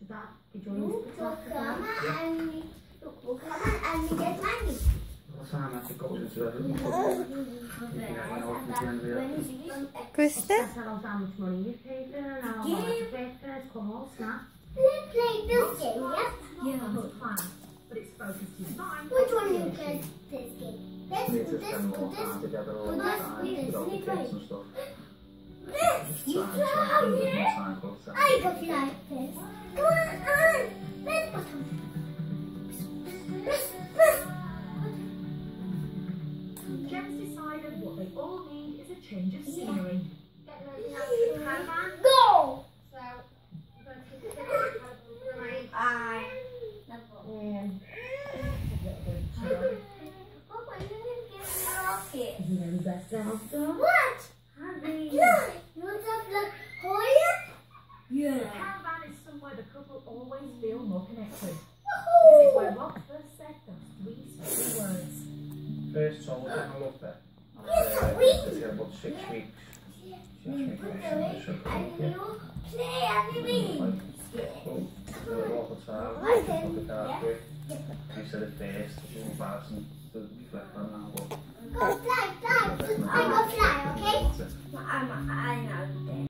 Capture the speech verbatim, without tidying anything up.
So that he joins the top of that. And we'll come and we get money. Automatic goes into the room. Krista? That's how much money you paid for and how much you paid for it. Come on, snap. Let's play this game, yeah? Yeah. But it's focused design. Which one you play this game? This, We need this, to this, spend more this, time together all the this, time this, with all the this, kids and stuff. this. You Just try and try spend more it. time close to I got like this. Come on, this button. This, this. Jem's decided what they all need is a change of scenery. Get ready now for the caravan. Go! So, we're going to take a picture of the caravan. I. Um, Papa, you didn't give me a rocket. isn't there the best self though? What? Harry. Look! You want to look Hoya? The Yeah. caravan is somewhere the couple always feel more connected. This is Woohoo! where Rob first said those three special words. First told I loved it. Yes, Uh, we- It's here about six weeks. Six weeks. And you play every week. Well, all the time. I Look can. at that quick. I said it first. It's embarrassing to reflect on now, but Go fly, fly. I go fly, okay? that's it. I'm, I know.